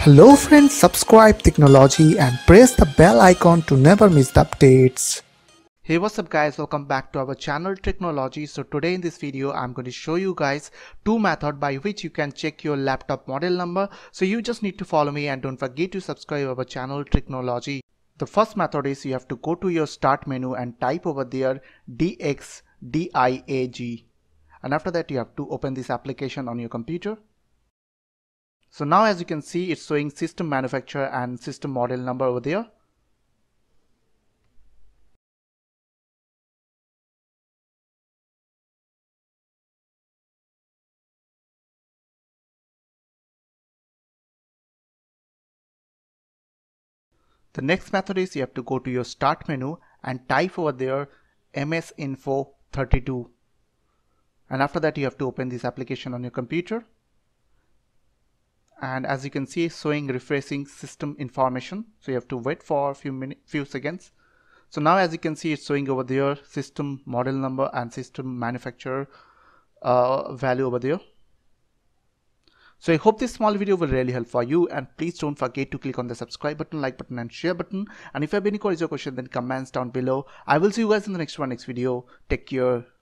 Hello friends, subscribe Tricknology and press the bell icon to never miss the updates. Hey, what's up guys, welcome back to our channel Tricknology. So today in this video I'm going to show you guys two methods by which you can check your laptop model number. So you just need to follow me and don't forget to subscribe our channel Tricknology. The first method is you have to go to your start menu and type over there DXDIAG, and after that you have to open this application on your computer. So now as you can see, it's showing system manufacturer and system model number over there. The next method is you have to go to your start menu and type over there MSInfo32, and after that you have to open this application on your computer. And as you can see, it's showing refreshing system information, so you have to wait for a few seconds. So now as you can see, it's showing over there system model number and system manufacturer value over there. So I hope this small video will really help for you, and please don't forget to click on the subscribe button, like button and share button. And if you have any queries or questions, then comments down below. I will see you guys in the next video. Take care.